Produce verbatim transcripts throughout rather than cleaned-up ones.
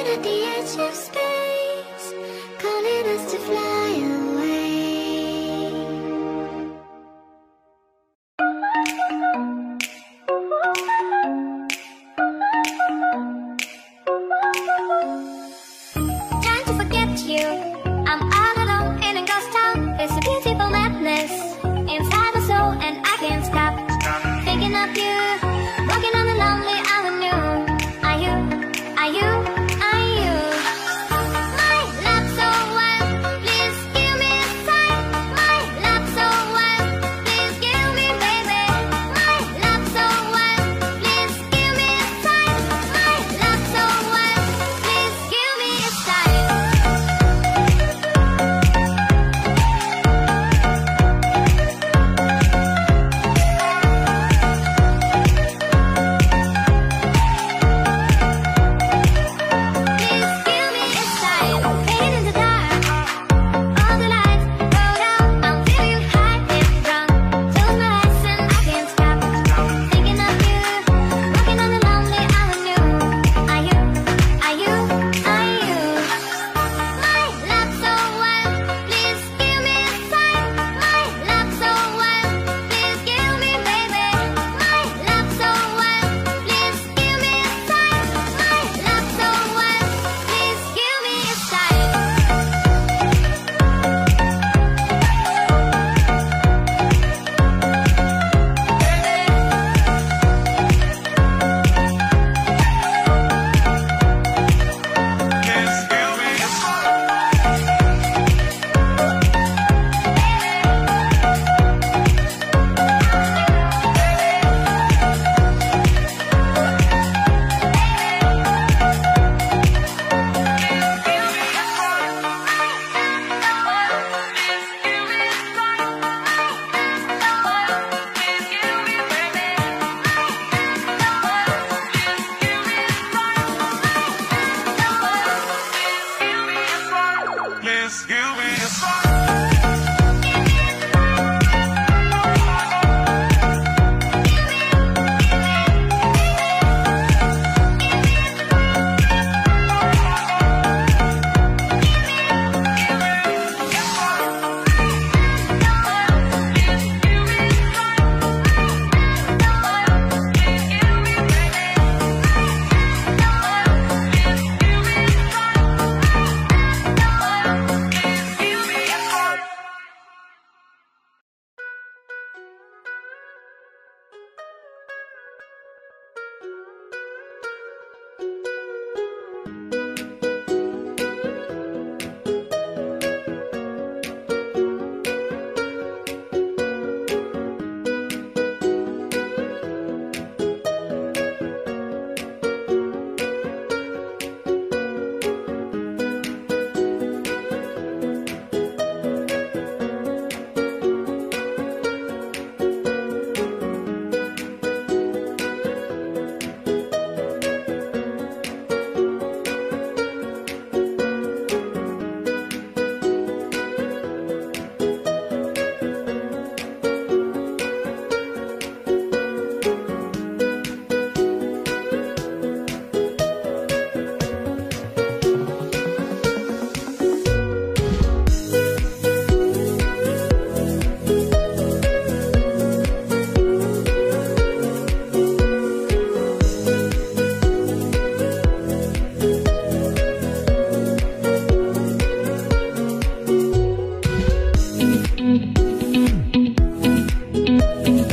at the edge of space, calling us to fly away. Trying to forget you, I'm all alone in a ghost town. There's a beautiful madness inside my soul, and I can't stop thinking of you, walking on the lonely avenue. Are you, are you, are you my love so wild? Please give me a sign. My love so wild, please give me, baby. My love so wild, please give me a sign. My love so wild, please give me a sign.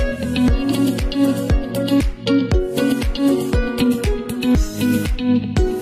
Thank you.